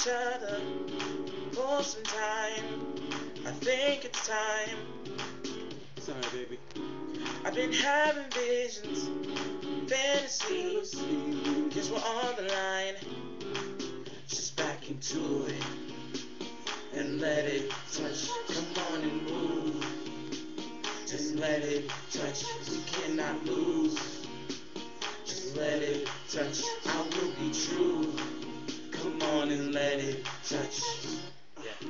each other for some time. I think it's time. Sorry, baby. I've been having visions, fantasies. Guess we're on the line. Just back into it and let it touch. Come on and move. Just let it touch. We cannot lose. Just let it touch. I will be true. Come on and let it touch. Yeah.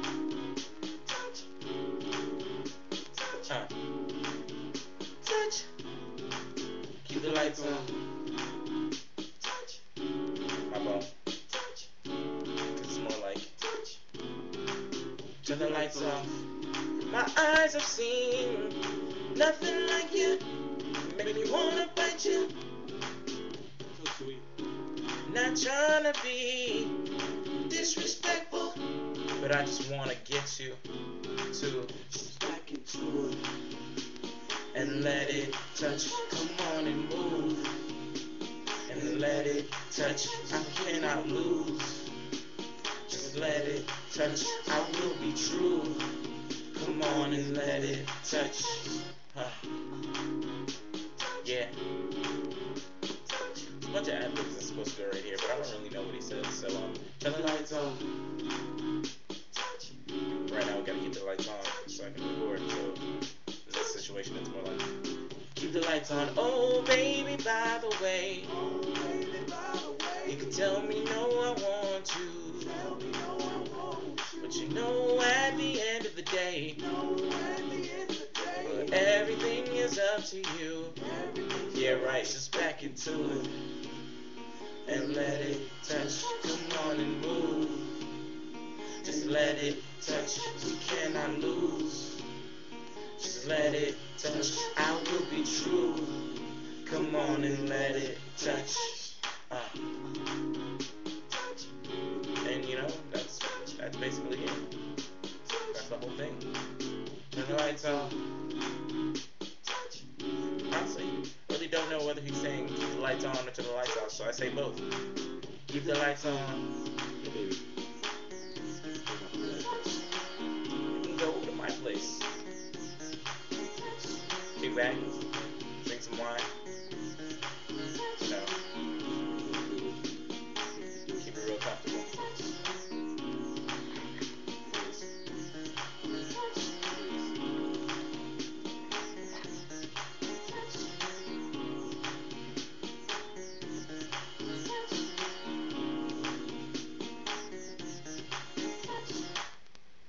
Touch. Keep the lights on. Touch. My ball. Touch. It's more like touch. Turn the lights off. My eyes have seen nothing like you. Make me wanna bite you. So sweet. Not trying to be disrespectful, but I just wanna get you to just back into it and let it touch. Come on and move and let it touch. I cannot lose. Just let it touch. I will be true. Come on and let it touch. Yeah. There's a bunch of ad-libs that's supposed to go right here, but I don't really know what he says. So turn the lights on. Right now we gotta keep the lights on so I can record. So in this situation it's more like keep the lights on. Oh baby, by the way, you can tell me no, I want to. But you know at the end of the day, everything is up to you. Yeah, right, just back into it and let it touch. Come on and move. Just let it touch. We cannot lose. Just let it touch. I will be true. Come on and let it touch. And you know, that's basically it. That's the whole thing. Turn the lights on. Honestly, really don't know whether he's saying keep the lights on or turn the lights off, so I say both. Keep the lights on. Yeah, baby. You can go over to my place. Kick back, drink some wine.